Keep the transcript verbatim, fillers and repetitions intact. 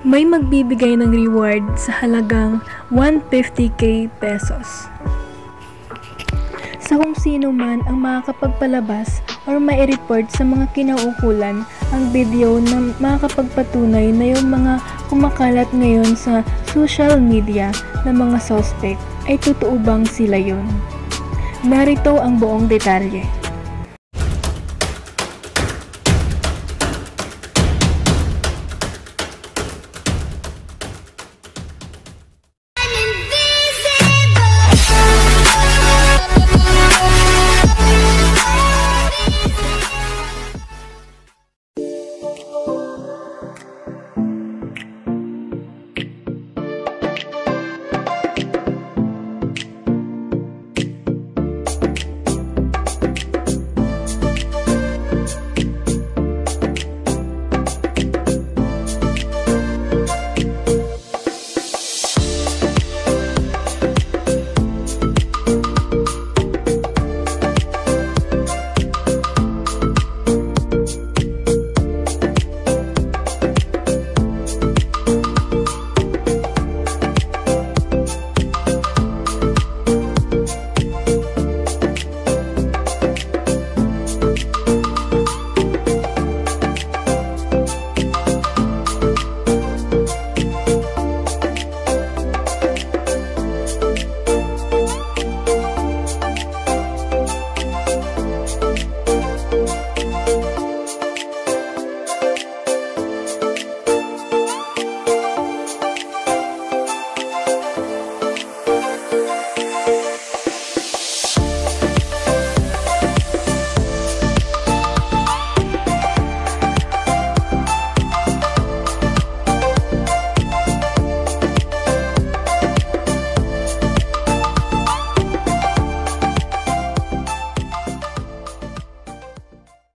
may magbibigay ng reward sa halagang one hundred fifty thousand pesos sa kung sino man ang makakapagpalabas or mai-report sa mga kinauukulan ang video na makakapagpatunay na yung mga kumakalat ngayon sa social media na mga suspect ay totoo bang sila yon. Narito ang buong detalye.